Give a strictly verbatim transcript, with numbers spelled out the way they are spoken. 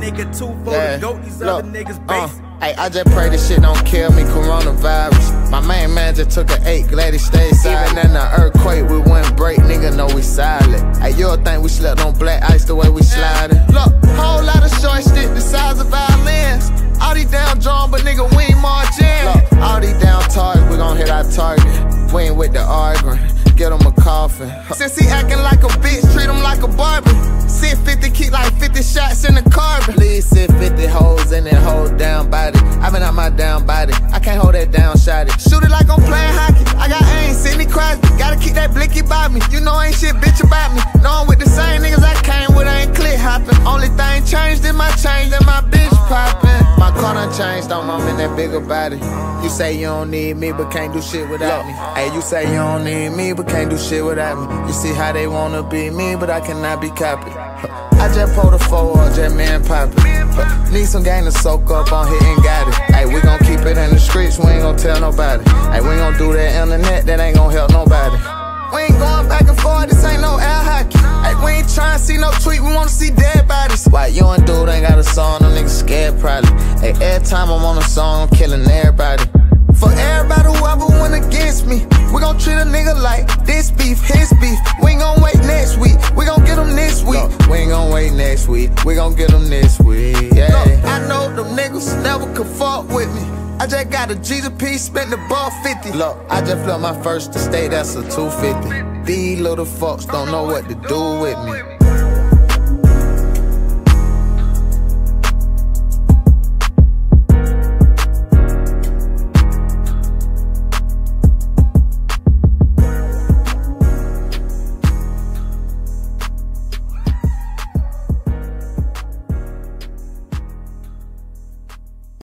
make it two for Yeah. the goat, these Look, other niggas uh, base. Hey, I just pray this shit don't kill me, coronavirus. My main man just took an eight, glad he stayed silent. Even in the earthquake, we wouldn't break, nigga know we silent. Hey, you'll think we slept on black ice the way we sliding. Look, whole lot of short stick the size of violins. All these down drawn, but nigga, we ain't marching. Look, all these down targets, we gon' hit our target. We ain't with the arguing, get him a coffin. Since he acting like a bitch, treat him like a Barbie. Sit fifty, keep like fifty shots in the carbon. Please sit fifty hoes in that whole down body. I been out my down body, I can't hold that down shotty. Shoot it like I'm playing hockey, I got aim, Sidney Crosby. Gotta keep that blicky by me, you know ain't shit bitch about me. Know I'm with the same niggas I came with, I ain't click hopping. Only thing changed in my change, and my bitch popping. My car done changed, don't know I'm in that bigger body. You say you don't need me, but can't do shit without me. Hey, you say you don't need me, but can't do shit without me. You see how they wanna be me, but I cannot be copied. I just pulled a four, just man poppin'. Need some game to soak up on hit and got it. Hey, we gon' keep it in the streets, we ain't gon' tell nobody. Hey, we ain't gon' do that internet, that ain't gon' help nobody. We ain't going back and forth, this ain't no air hockey. Hey, we ain't tryna see no tweet, we wanna see dead bodies. Why you and dude ain't got a song, them niggas scared probably. Hey, every time I'm on a song, I'm killing everybody. For everybody whoever went against me, we gon' treat a nigga like this beef, his beef. We ain't gon' wait next week, we gon' get them this week. Look, we ain't gon' wait next week, we gon' get them this week. Yeah. Look, I know them niggas never could fuck with me. I just got a Jesus piece, spent the ball fifty. Look, I just flipped my first estate, that's a two fifty. These little fucks don't know what to do with me.